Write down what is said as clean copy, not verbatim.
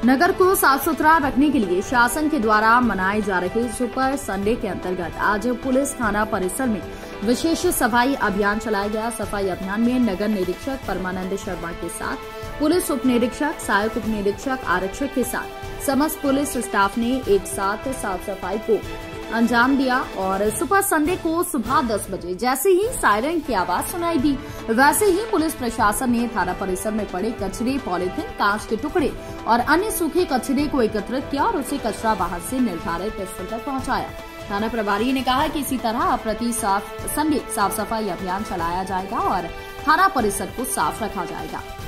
नगर को साफ सुथरा रखने के लिए शासन के द्वारा मनाए जा रहे सुपर संडे के अंतर्गत आज पुलिस थाना परिसर में विशेष सफाई अभियान चलाया गया। सफाई अभियान में नगर निरीक्षक परमानंद शर्मा के साथ पुलिस उप निरीक्षक, सहायक उप निरीक्षक, आरक्षक के साथ समस्त पुलिस स्टाफ ने एक साथ साफ सफाई को अंजाम दिया और सुपर संडे को सुबह 10 बजे जैसे ही सायरन की आवाज सुनाई दी, वैसे ही पुलिस प्रशासन ने थाना परिसर में पड़े कचरे, पॉलीथिन, कांच के टुकड़े और अन्य सूखे कचरे को एकत्रित किया और उसे कचरा वाहन से निर्धारित स्थल तक पहुंचाया। थाना प्रभारी ने कहा कि इसी तरह प्रति संडे साफ सफाई अभियान चलाया जाएगा और थाना परिसर को साफ रखा जाएगा।